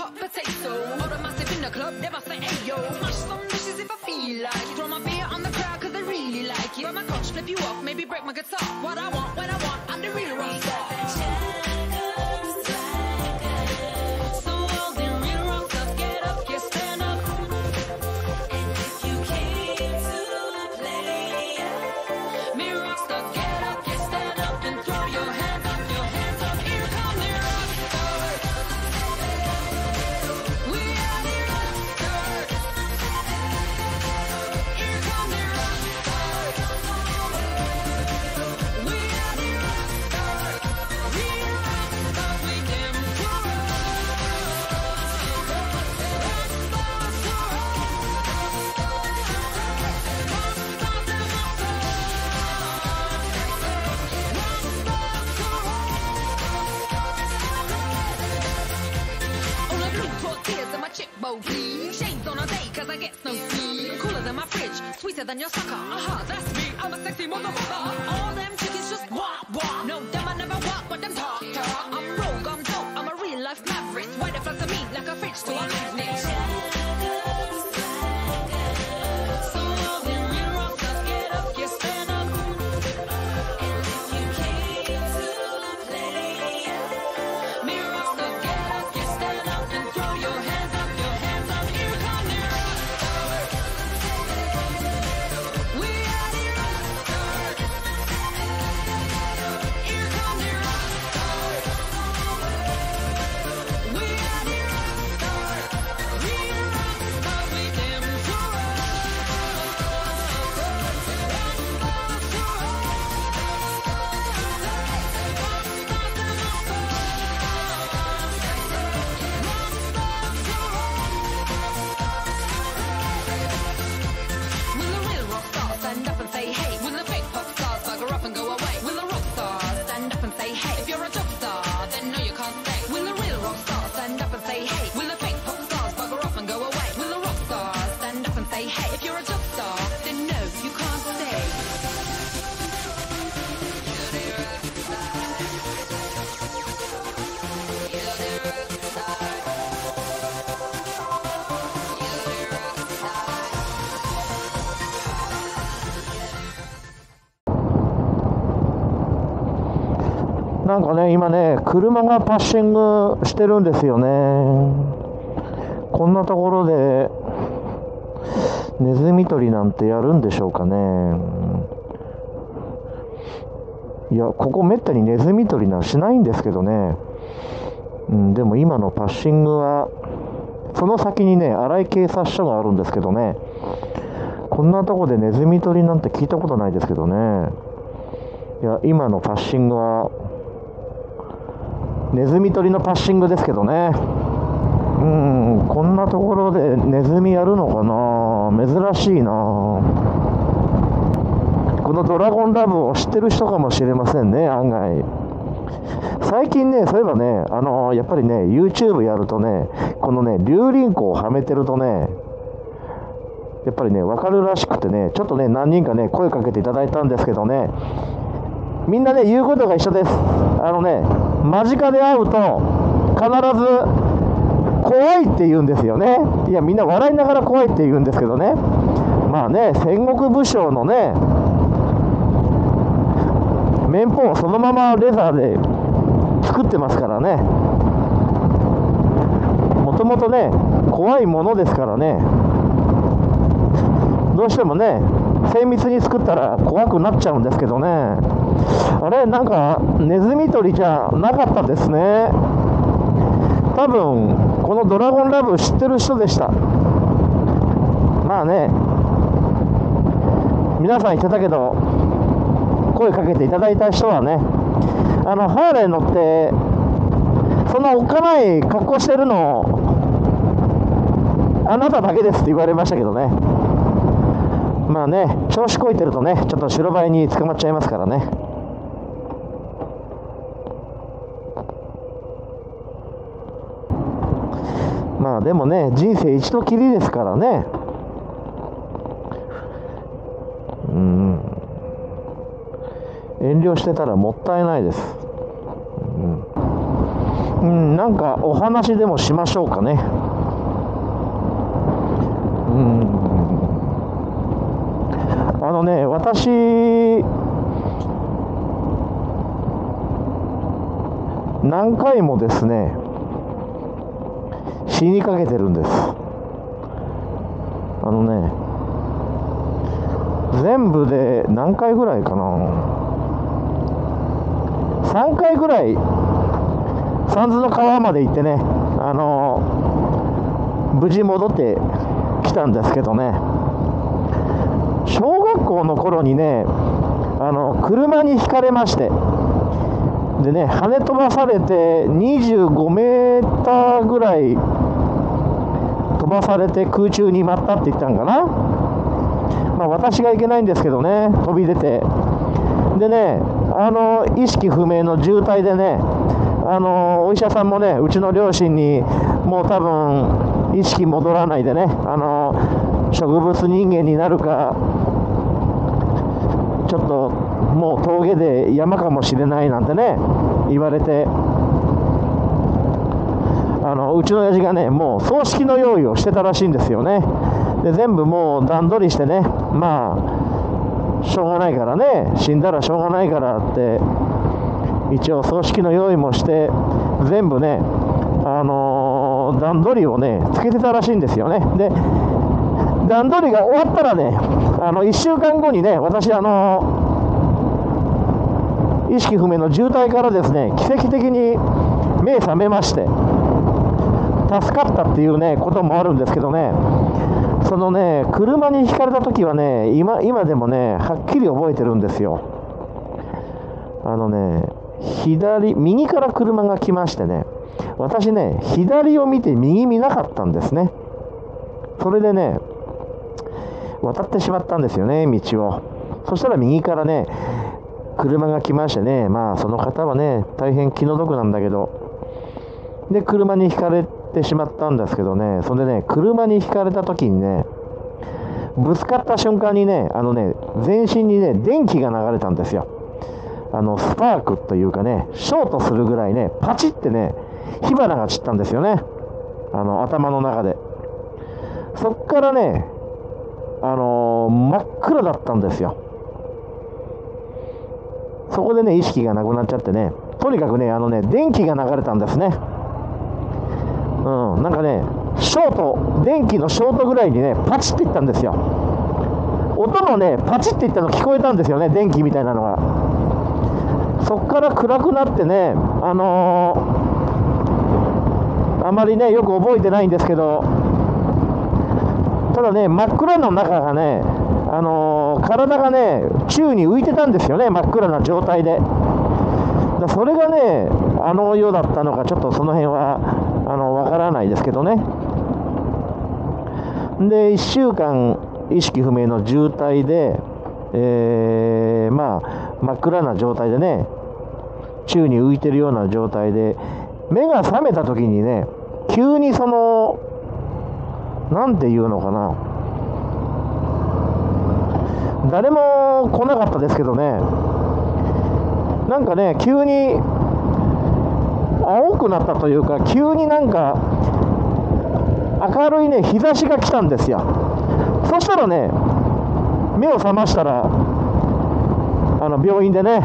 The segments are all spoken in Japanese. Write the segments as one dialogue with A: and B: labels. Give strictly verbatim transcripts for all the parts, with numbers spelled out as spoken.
A: hot potato. Order massive in the club, they must say ayo. Smash some dishes if I feel like it. Throw my beer on the crowd cause I really like it. Rub my couch, flip you off, maybe break my guitar. What I want, when I want, I'm the real rock star. So all the real rock stars get up, get stand up. And if you came to play, me rock stars get up, get stand up and throw your hands up, your hands up. Here come the rock stars. We are the rock stars. Here come the rock stars. We are the rock stars. Real rock stars, we came to rock. Rock stars to on a blue tortillas in my chick bowl, please. Shades on a day cause I get no sleep. Cooler than my fridge, sweeter than your sucker. Aha, that's me, I'm a sexy motherfucker. All them chickens just walk, walk. No, them I never walk, but them talk, talk. I'm rogue, I'm dope, I'm a real life maverick. Why the fuck to me like a fridge to a magnet? So all the real rock stars get up, get stand up. And if you came to play, me rock stars get up, get stand up and throw your hands up, your hands up. Here come the rock stars. We are the rock stars. Here come the rock stars. We are the rock stars. Real rock stars, we came to rock. Rock stars to Will the real rock star stand up and say hey? Will the fake pop stars bugger up and go away? Will the rock star stand up and say hey? If you're a job star, then no you can't stay. Will the real rock star stand up and say hey? Will the fake pop stars bugger up and go away? Will the rock star stand up and say hey? If you're a job star, then no you can't stay.
B: なんかね、今ね、車がパッシングしてるんですよね。こんなところでネズミ捕りなんてやるんでしょうかね。いや、ここめったにネズミ捕りなんしないんですけどね。うん、でも今のパッシングは、その先にね、荒井警察署があるんですけどね。こんなとこでネズミ捕りなんて聞いたことないですけどね。いや、今のパッシングは、ネズミ捕りのパッシングですけどね。うん、こんなところでネズミやるのかな、珍しいな。このドラゴンラブを知ってる人かもしれませんね、案外。最近ね、そういえばね、あのー、やっぱりね、YouTube やるとね、このね、龍輪光をはめてるとね、やっぱりね、わかるらしくてね、ちょっとね、何人かね、声かけていただいたんですけどね、みんなね、言うことが一緒です。あのね、間近で会うと、必ず、怖いって言うんですよね。いや、みんな笑いながら怖いって言うんですけどね。まあね、戦国武将のね、面包をそのままレザーで作ってますからね。もともとね、怖いものですからね。どうしてもね、精密に作ったら怖くなっちゃうんですけどね。あれ、なんかネズミ捕りじゃなかったですね。多分このドラゴンラブ知ってる人でした。まあね、皆さん言ってたけど、声かけていただいた人はね、あのハーレー乗ってそんなおっかない格好してるのあなただけですって言われましたけどね。まあね、調子こいてるとね、ちょっと白バイに捕まっちゃいますからね。まあでもね、人生一度きりですからね。うん、遠慮してたらもったいないです。うん、 うん、なんかお話でもしましょうかね。うん、あのね、私何回もですね死にかけてるんです。あのね、全部で何回ぐらいかな、さんかいぐらい三途の川まで行ってね、あの無事戻ってきたんですけどね、小学校の頃にね、あの車にひかれまして、でね、跳ね飛ばされてにじゅうごメーターぐらい飛ばされて空中に舞ったって言ったんかな。まあ私がいけないんですけどね、飛び出て、でね、あの意識不明の重体でね、あのお医者さんもね、うちの両親にもう多分意識戻らないでね、あの植物人間になるか、ちょっともう峠で山かもしれないなんてね言われて、あのうちの親父がね、もう葬式の用意をしてたらしいんですよね。で全部もう段取りしてね、まあしょうがないからね、死んだらしょうがないからって一応葬式の用意もして全部ね、あのー、段取りをねつけてたらしいんですよね。で段取りが終わったらね、あのいっしゅうかんごにね、私あのー、意識不明の重体からですね、奇跡的に目覚めまして助かったっていうねこともあるんですけどね、そのね車にひかれた時はね、今今でもねはっきり覚えてるんですよ。あのね、左右から車が来ましてね、私ね左を見て右見なかったんですね。それでね渡ってしまったんですよね、道を。そしたら右からね車が来ましてね、まあその方はね大変気の毒なんだけど、で車にひかれてしまったんですけどね、それでね車にひかれた時にね、ぶつかった瞬間にね、あのね全身にね電気が流れたんですよ。あのスパークというかね、ショートするぐらいね、パチってね火花が散ったんですよね、あの頭の中で。そっからね、あのー、真っ暗だったんですよ。そこでね意識がなくなっちゃってね、とにかくねあのね電気が流れたんですね。うん、なんかねショート、電気のショートぐらいにねパチっていったんですよ。音もねパチっていったの聞こえたんですよね、電気みたいなのが。そっから暗くなってね、あのー、あまりねよく覚えてないんですけど、ただね真っ暗の中がね、あのー、体がね宙に浮いてたんですよね、真っ暗な状態で。だそれがねあの世だったのか、ちょっとその辺はあのわからないですけどね。でいっしゅうかん意識不明の重体で、えー、まあ真っ暗な状態でね、宙に浮いてるような状態で、目が覚めた時にね急にそのなんていうのかな、誰も来なかったですけどね、なんかね急に青くなったというか、急になんか明るいね日差しが来たんですよ。そしたらね目を覚ましたら、あの病院でね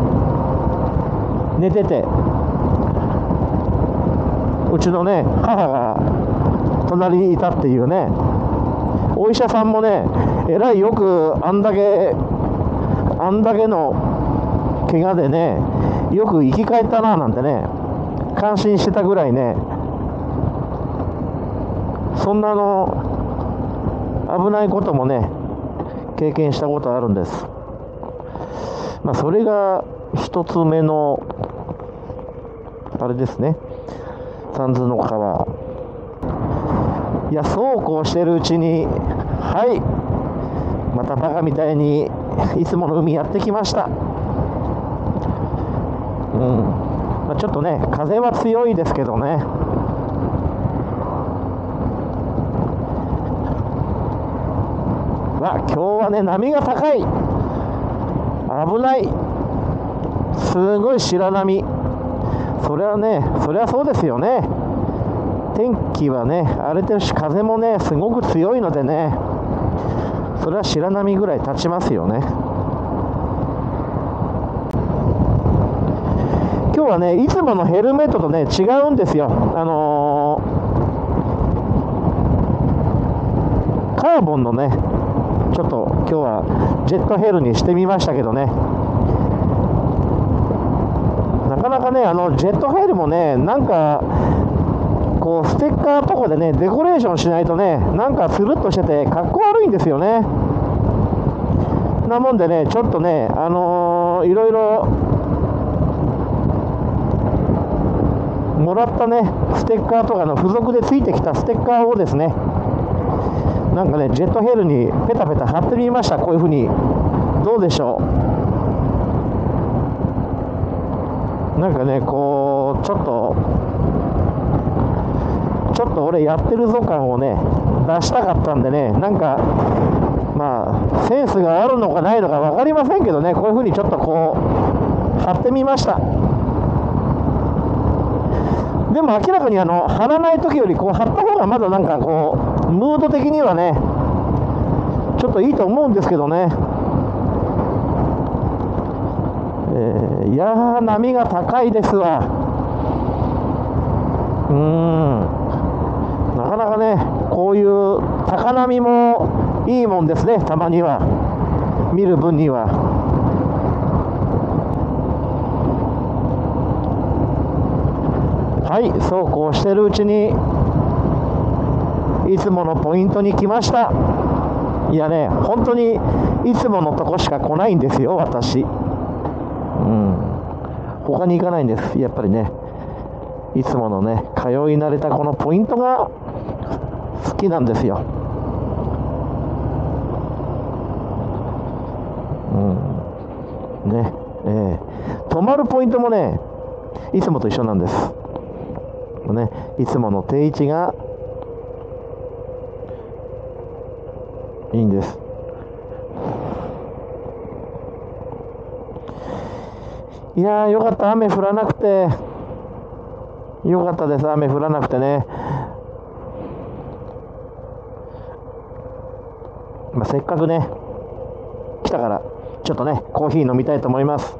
B: 寝てて、うちのね母が隣にいたっていうね、お医者さんもねえらいよくあんだけあんだけの怪我でねよく生き返ったななんてね感心してたぐらいね、そんなの危ないこともね経験したことあるんです。まあそれが一つ目のあれですね、三途の川。いやそうこうしてるうちに、はいまたバカみたいにいつもの海やってきました。うん、まあ、ちょっとね風は強いですけどね、わ今日はね波が高い、危ない、すごい白波。 それはね、それはそうですよね。天気はね、荒れてるし、風もね、すごく強いのでね、それは白波ぐらい立ちますよね。今日はね、いつものヘルメットとね、違うんですよ。あのー、カーボンのね、ちょっと今日はジェットヘルにしてみましたけどね、なかなかね、あのジェットヘルもね、なんかこうステッカーとかでね、デコレーションしないとね、なんかスルッとしててかっこ悪いんですよね。なもんでね、ちょっとね、あのー、いろいろもらったね、ステッカーとかの付属でついてきたステッカーをですね、なんかね、ジェットヘルにペタペタ貼ってみました。こういう風に。どうでしょう。なんかね、こう、ちょっと、ちょっと俺やってるぞ感をね、出したかったんでね、なんか、まあ、センスがあるのかないのか分かりませんけどね、こういう風にちょっとこう、貼ってみました。でも明らかにあの貼らない時よりこう貼った方がまだなんかこうムード的にはねちょっといいと思うんですけどね、えー、いやー波が高いですわ。うーん、なかなかねこういう高波もいいもんですね。たまには見る分には。はい、そうこうしてるうちにいつものポイントに来ました。いやね、本当にいつものとこしか来ないんですよ、私。うん、他に行かないんです。やっぱりね、いつものね、通い慣れたこのポイントが好きなんですよ。うん、ね、えー、泊まるポイントもね、いつもと一緒なんです。ね、いつもの定位置がいいんです。いやーよかった、雨降らなくてよかったです。雨降らなくてね、まあ、せっかくね来たからちょっとねコーヒー飲みたいと思います。